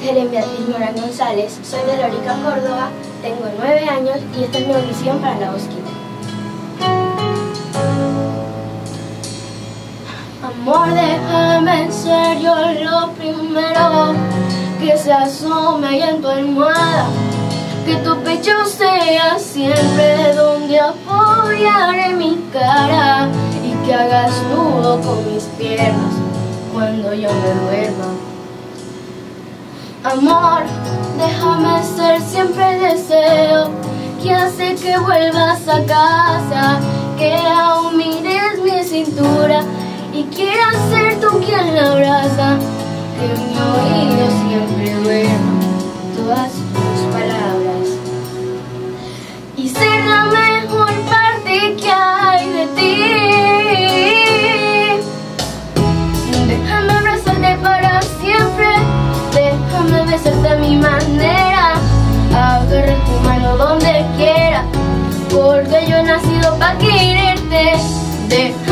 Helen Beatriz Morán González, soy de Lorica, Córdoba, tengo 9 años y esta es mi audición para La Voz Kinder. Amor, déjame ser yo lo primero que se asome ahí en tu almohada, que tu pecho sea siempre donde apoyaré mi cara y que hagas nudo con mis piernas cuando yo me duerma. Amor, déjame ser siempre el deseo que hace que vuelvas a casa, que aún mires mi cintura y quieras ser tú quien la abraza, que en mi oído siempre duerman todas tus palabras y ser la mejor parte que hay de ti. Déjame abrazarte para siempre, déjame besarte a mi manera, agarrar tu mano donde quiera, porque yo he nacido para quererte.